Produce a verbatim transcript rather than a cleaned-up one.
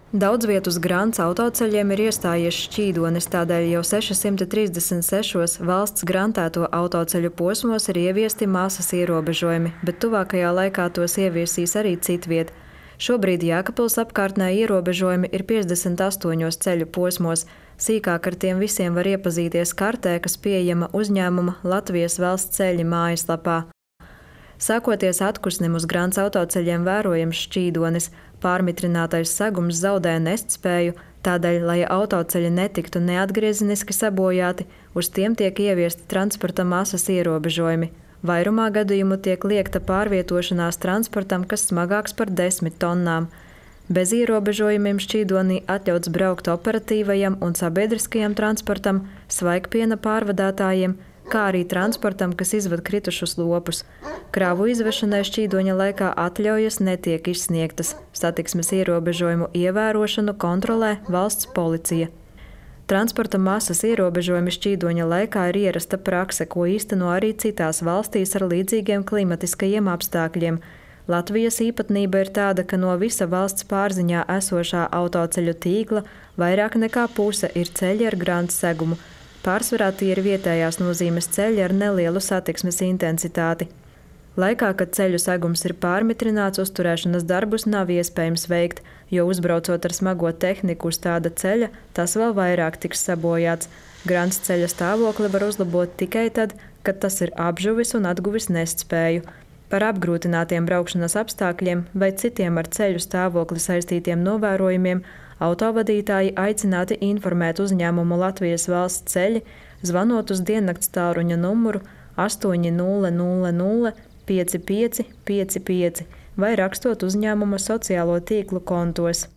Daudz vietu uz Grants autoceļiem ir iestājies šķīdonis, tādēļ jau sešsimt trīsdesmit sešos valsts grantēto autoceļu posmos ir ieviesti masas ierobežojumi, bet tuvākajā laikā tos ieviesīs arī citviet. Šobrīd Jēkabpils apkārtnē ierobežojumi ir piecdesmit astoņos ceļu posmos. Sīkāk ar tiem visiem var iepazīties kartē, kas pieejama uzņēmuma Latvijas valsts ceļi mājaslapā. Sākoties atkusnim uz Grants autoceļiem vērojams šķīdonis, pārmitrinātais segums zaudē nestspēju, tādēļ, lai autoceļi netiktu neatgriezeniski sabojāti, uz tiem tiek ieviesti transporta masas ierobežojumi. Vairumā gadījumu tiek liekta pārvietošanās transportam, kas smagāks par desmit tonnām. Bez ierobežojumiem šķīdonī atļauts braukt operatīvajam un sabiedriskajam transportam, svaigpiena pārvadātājiem, kā arī transportam, kas izved kritušus lopus. Krāvu izvešanai šķīdoņa laikā atļaujas netiek izsniegtas. Satiksmes ierobežojumu ievērošanu kontrolē valsts policija. Transporta masas ierobežojumi šķīdoņa laikā ir ierasta prakse, ko īsteno arī citās valstīs ar līdzīgiem klimatiskajiem apstākļiem. Latvijas īpatnība ir tāda, ka no visa valsts pārziņā esošā autoceļu tīkla vairāk nekā puse ir ceļi ar Grants segumu. Pārsvarā tie ir vietējās nozīmes ceļi ar nelielu satiksmes intensitāti. Laikā, kad ceļu segums ir pārmitrināts, uzturēšanas darbus nav iespējams veikt, jo uzbraucot ar smago tehniku uz tāda ceļa, tas vēl vairāk tiks sabojāts. Grants ceļa stāvokli var uzlabot tikai tad, kad tas ir apžuvis un atguvis nestspēju. Par apgrūtinātiem braukšanas apstākļiem vai citiem ar ceļu stāvokli saistītiem novērojumiem autovadītāji aicināti informēt uzņēmumu Latvijas valsts ceļi, zvanot uz diennakts tālruņa numuru astoņi nulle nulle nulle pieci pieci pieci pieci vai rakstot uzņēmuma sociālo tīklu kontos.